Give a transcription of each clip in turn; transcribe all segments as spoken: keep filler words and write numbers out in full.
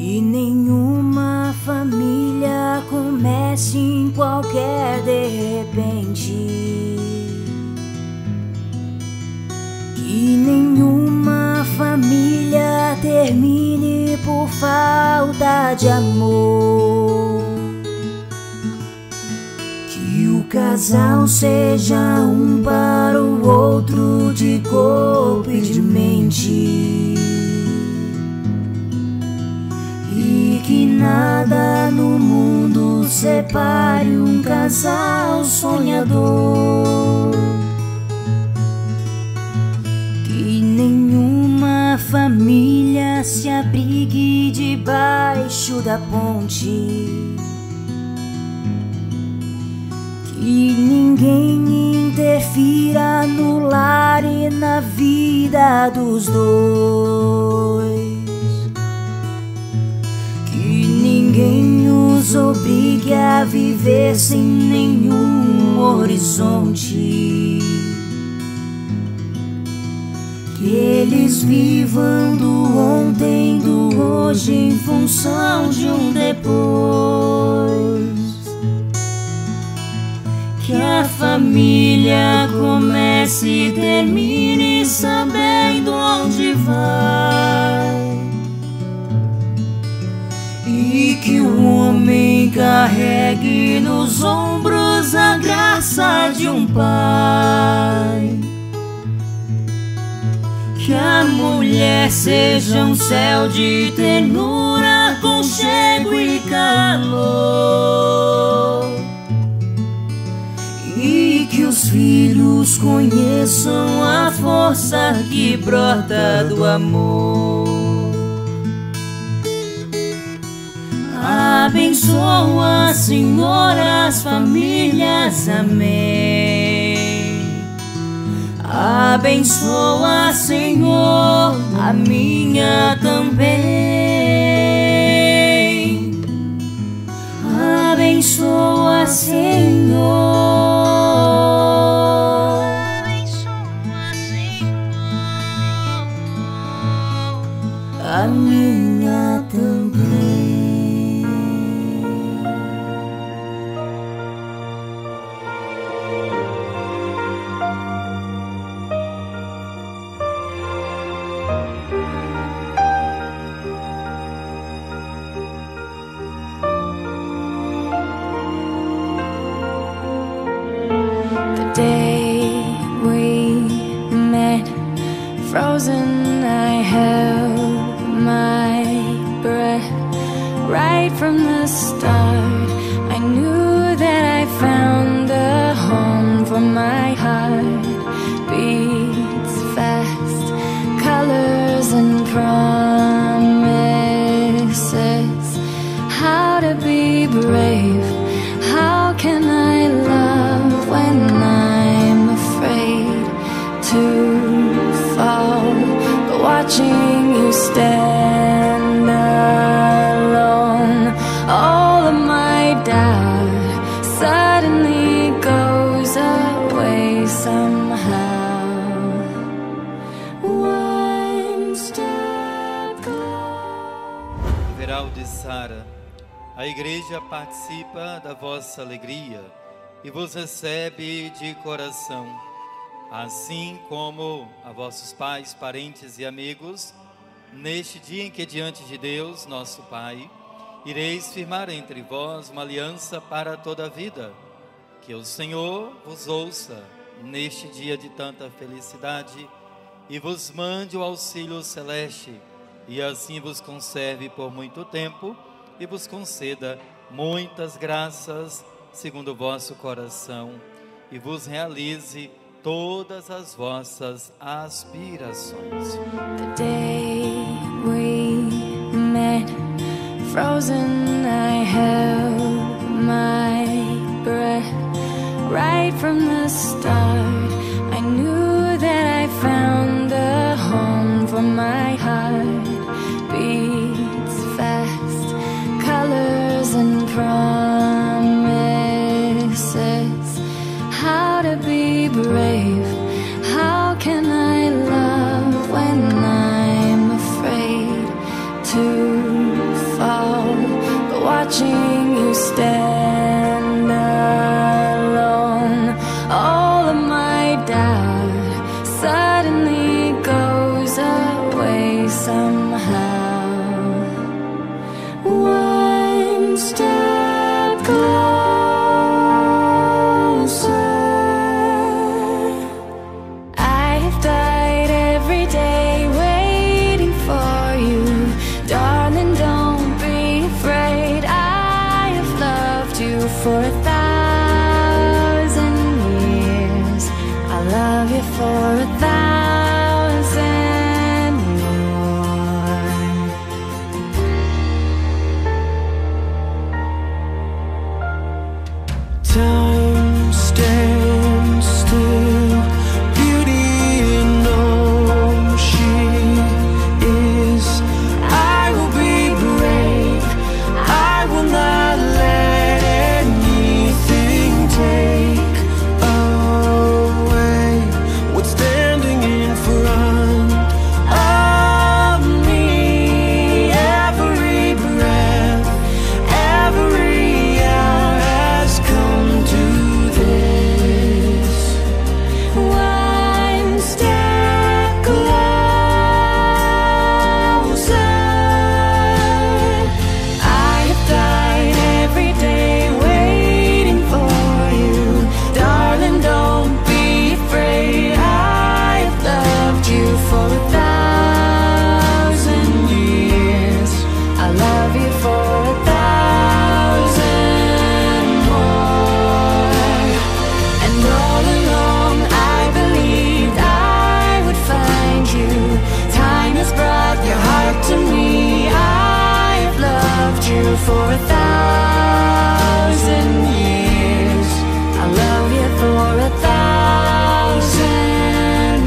Que nenhuma família comece em qualquer de repente. Que nenhuma família termine por falta de amor. Que o casal seja um para o outro de corpo e de mente. E que nada no mundo separe um casal sonhador. Que nenhuma família se abrigue debaixo da ponte. Que ninguém interfira no lar e na vida dos dois. Que ninguém os obrigue a viver sem nenhum horizonte. Que eles vivam do ontem, do hoje em função de um depois. Que a família comece e termine sabendo onde vai. E que o homem carregue nos ombros a graça de um pai. Que a mulher seja um céu de ternura, aconchego e calor. E que os filhos conheçam a força que brota do amor. Abençoa, Senhor, as famílias, amém. Abençoa, Senhor, a minha também. Abençoa, Senhor. Abençoa, Senhor, a minha também. Day we met, frozen, I held my breath. Right from the start, I knew that I found a home for my heart. Beats fast, colors and promises. How to be brave, how can I love when I'm afraid to fall? But watching you stand alone, all of my doubt suddenly goes away somehow. One step closer. Veral de Sara, a igreja participa da vossa alegria e vos recebe de coração, assim como a vossos pais, parentes e amigos, neste dia em que diante de Deus, nosso Pai, ireis firmar entre vós uma aliança para toda a vida. Que o Senhor vos ouça neste dia de tanta felicidade e vos mande o auxílio celeste, e assim vos conserve por muito tempo e vos conceda muitas graças segundo o vosso coração, e vos realize todas as vossas aspirações. The day we met, frozen, I held my breath. Right from the start, I knew that I found a home for my heart. Beats fast, colors and promises. How to be brave, how can I love when I'm afraid to fall? watching you stand alone. All of my doubt suddenly goes away somehow. One step closer. I have died every day waiting for you. Darling, don't be afraid. I have loved you for a thousand years. I love you for a thousand more. Time stands still, beauty in all she is. I will be brave, I will not let anything take away what's standing in front of me. Every breath, every hour has come to this. One step closer. I have died every day waiting for you. Darling, don't be afraid. I have loved you for a thousand years. I love you for a thousand more. And all along I believed I would find you. Time has brought your heart to me. I have loved you for a thousand years. I love you for a thousand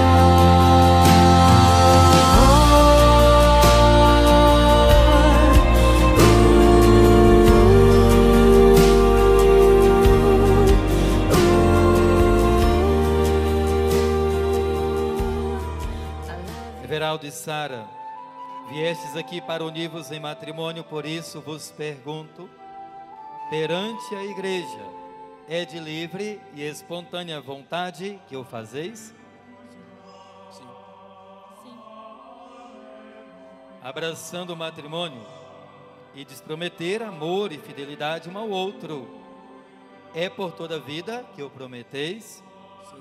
Everaldo e Sara, viestes aqui para unir-vos em matrimônio, por isso vos pergunto, perante a igreja, é de livre e espontânea vontade que o fazeis? Sim. Abraçando o matrimônio e desprometer amor e fidelidade um ao outro, é por toda a vida que o prometeis? Sim.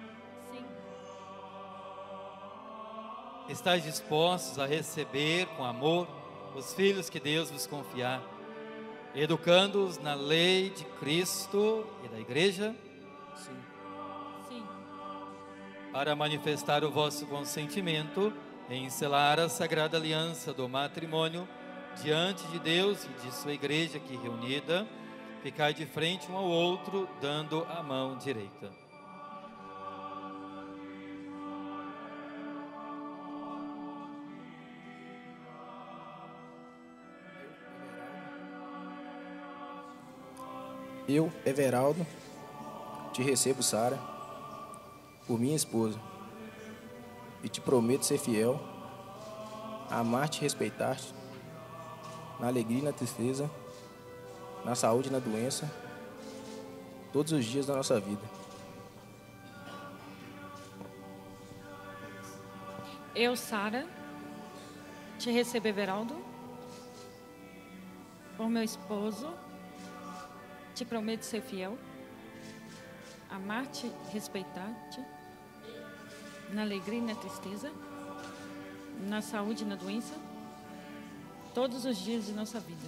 Estais dispostos a receber com amor os filhos que Deus vos confiar, educando-os na lei de Cristo e da Igreja, Sim. para manifestar o vosso consentimento em selar a sagrada aliança do matrimônio diante de Deus e de sua Igreja aqui reunida, ficai de frente um ao outro, dando a mão direita. Eu, Everaldo, te recebo, Sara, por minha esposa, e te prometo ser fiel, amar-te e respeitar-te, na alegria e na tristeza, na saúde e na doença, todos os dias da nossa vida. Eu, Sara, te recebo, Everaldo, por meu esposo, te prometo ser fiel, amar-te, respeitar-te, na alegria e na tristeza, na saúde e na doença, todos os dias de nossa vida.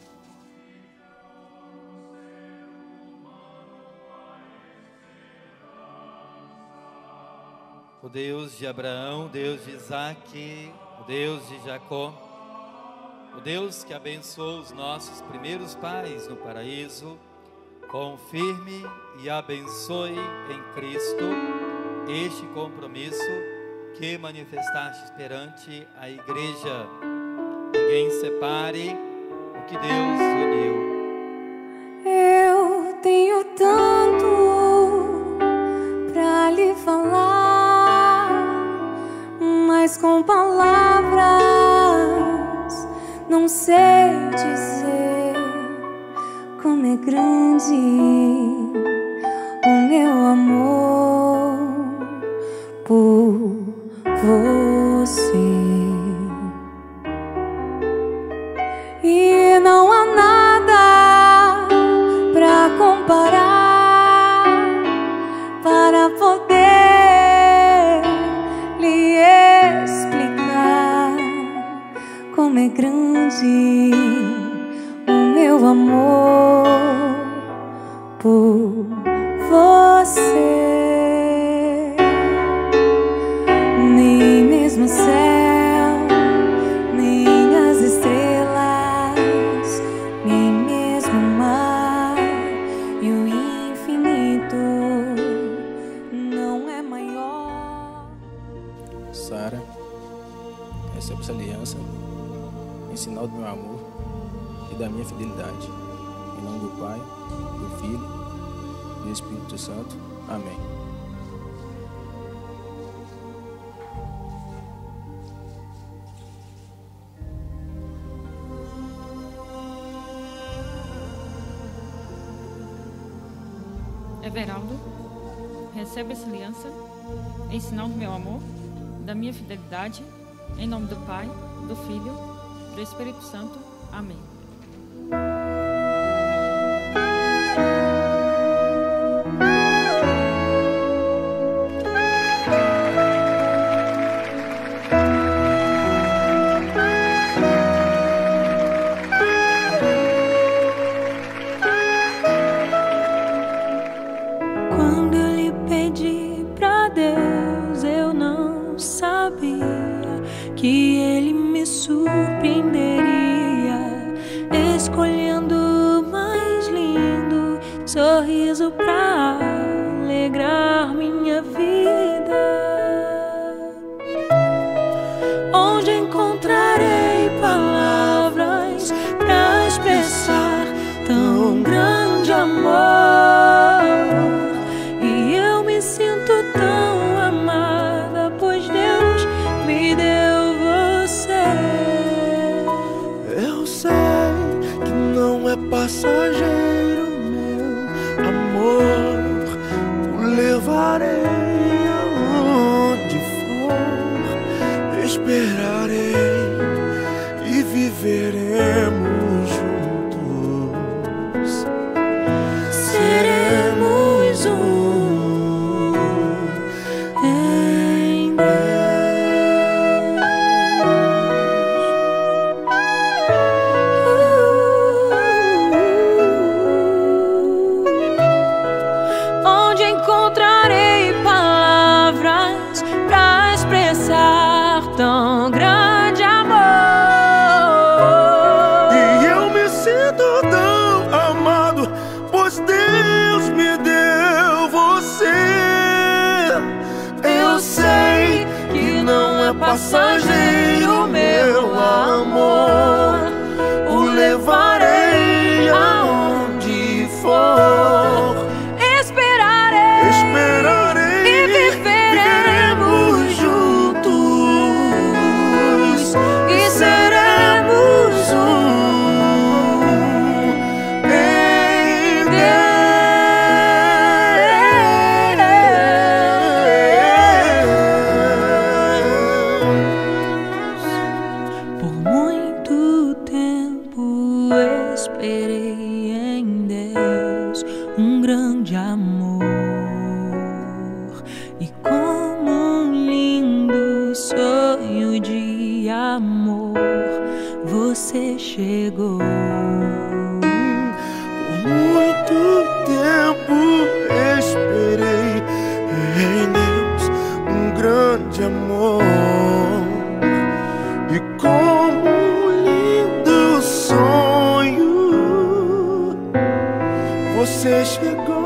O Deus de Abraão, o Deus de Isaque, o Deus de Jacó, o Deus que abençoou os nossos primeiros pais no paraíso, confirme e abençoe em Cristo este compromisso que manifestaste perante a Igreja. Ninguém separe o que Deus uniu. Eu tenho tanto pra lhe falar, mas com palavras não sei dizer. como é grande o meu amor por você. E não há nada pra comparar, para poder lhe explicar como é grande o meu amor por você. Nem mesmo o céu, nem as estrelas, nem mesmo o mar e o infinito não é maior. Sara, recebe essa aliança em sinal do meu amor e da minha fidelidade. Em nome do Pai, do Filho e do Espírito Santo. Amém. Everaldo, recebe essa aliança em sinal do meu amor, da minha fidelidade, em nome do Pai, do Filho, do Espírito Santo. Amém. Quando eu lhe pedi pra Deus, eu não sabia que Ele me surpreenderia, escolhendo o mais lindo sorriso pra alegrar minha vida. Onde encontrarei palavras pra expressar tão grande amor? E eu me sinto tão amada, pois Deus me deu você. Eu sei que não é passageiro, meu amor. O levarei aonde for, esperarei e viveremos juntos. Seremos um em Deus. Onde encontrarei palavras pra expressar tão grande amor? E eu me sinto tão amado, pois Deus me deu você. Eu sei que não é passageiro, meu amor. O levarei aonde for, Esperarei, esperarei e viveremos juntos. e seremos um em Deus. Por muito tempo esperei em Deus um grande amor, e como um lindo sonho de amor você chegou. Por muito tempo esperei em Deus um grande amor, e como um lindo sonho você chegou.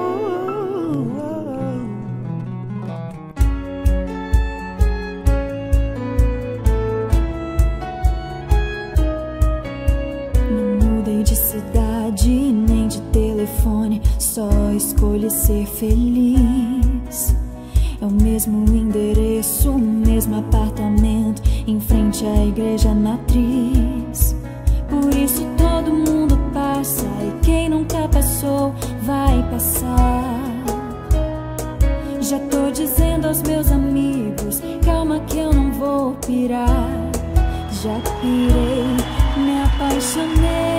Não mudei de cidade nem de telefone, só escolhi ser feliz. É o mesmo endereço, o mesmo apartamento, em frente à igreja matriz. Por isso todo mundo para passa e quem nunca passou vai passar. Já tô dizendo aos meus amigos, calma que eu não vou pirar. Já pirei, me apaixonei.